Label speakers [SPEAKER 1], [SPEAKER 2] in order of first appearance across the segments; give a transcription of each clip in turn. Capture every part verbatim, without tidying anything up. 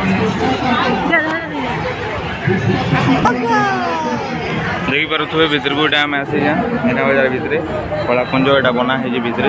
[SPEAKER 1] देखी पारे भितर को आम आसी मीना बजार भितर कलाकुंज एटा बना है भितर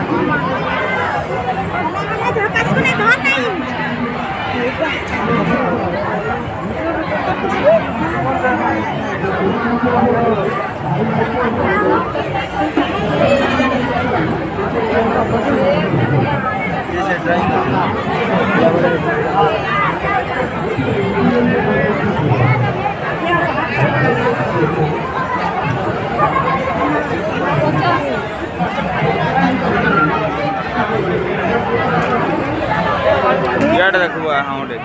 [SPEAKER 1] इयाडे देखो हाँ गोटे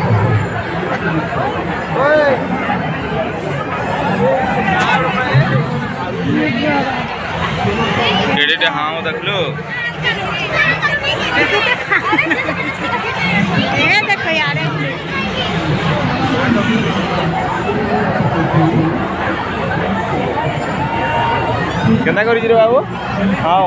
[SPEAKER 1] केड़े हाँ देख लो
[SPEAKER 2] देखो यार
[SPEAKER 1] केना करी रे बाबू हाँ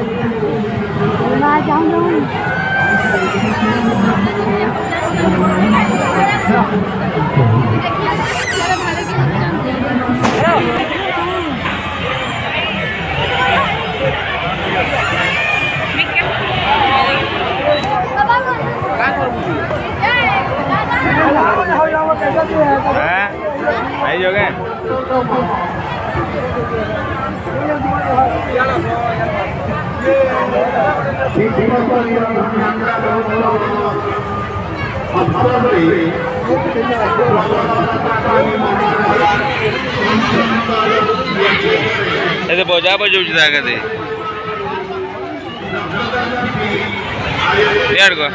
[SPEAKER 1] आई जोगे ऐसे बजा बजू जागते यार को